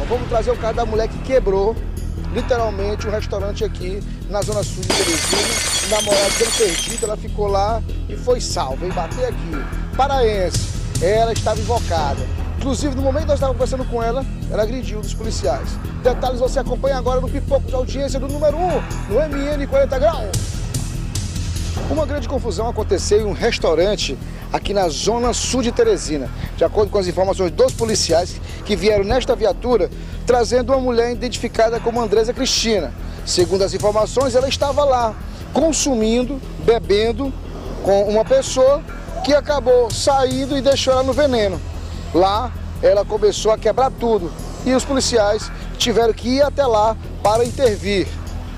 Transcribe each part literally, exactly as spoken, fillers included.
vamos trazer o caso da mulher que quebrou, literalmente, um restaurante aqui na zona sul de Teresina. A namorada dele perdida, ela ficou lá e foi salva. Vem bater aqui. Paraense, ela estava invocada. Inclusive, no momento que nós estávamos conversando com ela, ela agrediu um dos policiais. Detalhes você acompanha agora no Pipoco de Audiência do número um, no M N quarenta graus. Uma grande confusão aconteceu em um restaurante aqui na zona sul de Teresina. De acordo com as informações dos policiais que vieram nesta viatura, trazendo uma mulher identificada como Andresa Cristina. Segundo as informações, ela estava lá, consumindo, bebendo com uma pessoa que acabou saindo e deixou ela no veneno. Lá, ela começou a quebrar tudo e os policiais tiveram que ir até lá para intervir.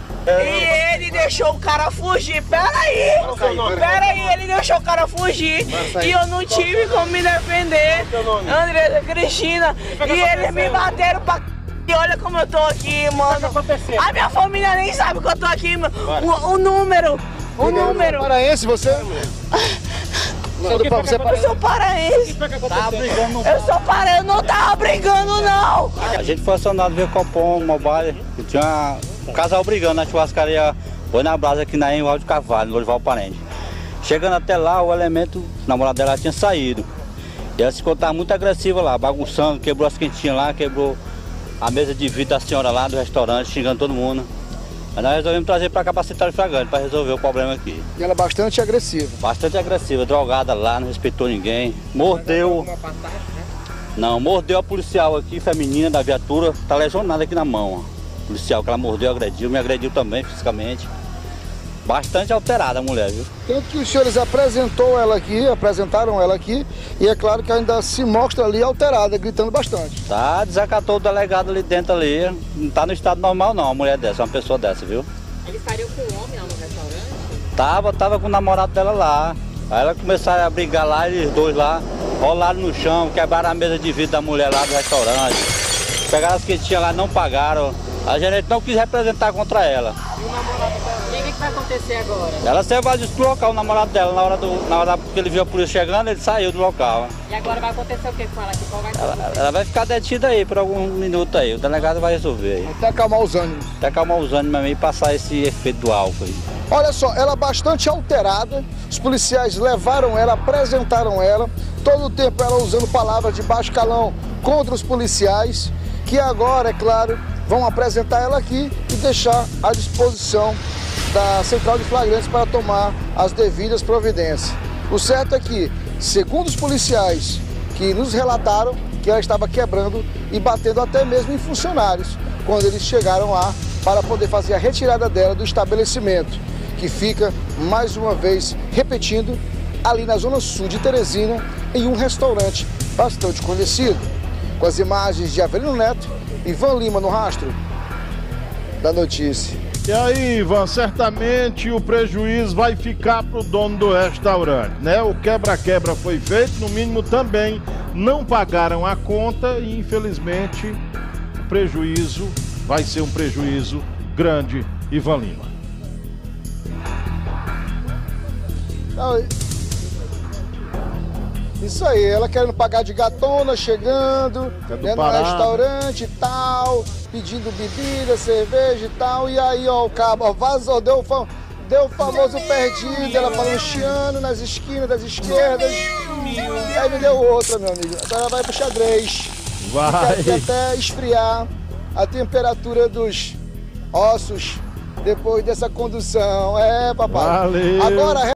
E ele deixou o cara fugir, peraí, peraí, ele deixou o cara fugir e eu não tive como me defender, Andresa Cristina, e eles me bateram pra c... E olha como eu tô aqui, mano. A minha família nem sabe que eu tô aqui, o, o número, o número. Paraense, você? Não, que você eu sou paraense. Tava brigando. Eu sou paraense, eu não tava brigando, não. A gente foi acionado ver Copom, Mobile, e tinha uma, um casal brigando na churrascaria Boi na Brasa aqui na Enval de Carvalho, no Lorival Parente. Chegando até lá, o elemento, o namorado dela tinha saído. E ela se encontrava muito agressiva lá, bagunçando, quebrou as quentinhas lá, quebrou a mesa de vidro da senhora lá do restaurante, xingando todo mundo. Aí nós resolvemos trazer para cá para Central de Flagrante, para resolver o problema aqui. E ela é bastante agressiva? Bastante agressiva, drogada lá, não respeitou ninguém. Mordeu... Não, mordeu a policial aqui, feminina da viatura, tá lesionada aqui na mão. Ó. Policial que ela mordeu, agrediu, me agrediu também fisicamente. Bastante alterada a mulher, viu? Tanto que os senhores apresentou ela aqui, apresentaram ela aqui, e é claro que ainda se mostra ali alterada, gritando bastante. Tá, desacatou o delegado ali dentro ali, não tá no estado normal não, uma mulher dessa, uma pessoa dessa, viu? Eles estariam com o homem lá no restaurante? Tava, tava com o namorado dela lá. Aí ela começaram a brigar lá, eles dois lá, rolaram no chão, quebraram a mesa de vidro da mulher lá do restaurante. Pegaram as quentinhas lá, não pagaram. A gerente não quis representar contra ela. E o namorado dela? E o que, que vai acontecer agora? Ela se evadiu do local, o namorado dela, na hora, do, na hora que ele viu a polícia chegando, ele saiu do local. E agora vai acontecer o que com ela aqui? Qual vai ser ela, ela vai ficar detida aí por algum minuto aí, o delegado vai resolver aí. Até acalmar os ânimos. Até acalmar os ânimos e passar esse efeito do álcool aí. Olha só, ela bastante alterada, os policiais levaram ela, apresentaram ela, todo o tempo ela usando palavras de baixo calão contra os policiais, que agora, é claro, vão apresentar ela aqui e deixar à disposição da Central de Flagrantes para tomar as devidas providências. O certo é que, segundo os policiais que nos relataram, que ela estava quebrando e batendo até mesmo em funcionários, quando eles chegaram lá para poder fazer a retirada dela do estabelecimento, que fica, mais uma vez, repetindo, ali na zona sul de Teresina, em um restaurante bastante conhecido. Com as imagens de Avelino Neto, Ivan Lima no rastro da notícia. E aí, Ivan, certamente o prejuízo vai ficar para o dono do restaurante, né? O quebra-quebra foi feito, no mínimo também não pagaram a conta e, infelizmente, o prejuízo vai ser um prejuízo grande, Ivan Lima. Isso aí, ela querendo pagar de gatona, chegando, né, no restaurante e tal, pedindo bebida, cerveja e tal, e aí, ó, o cabo ó, vazou, deu, deu o famoso perdido, ela falando chiando nas esquinas das esquerdas, e aí me deu outra, meu amigo. Agora ela vai pro xadrez, vai fica aqui até esfriar a temperatura dos ossos depois dessa condução. É, papai. Valeu. Agora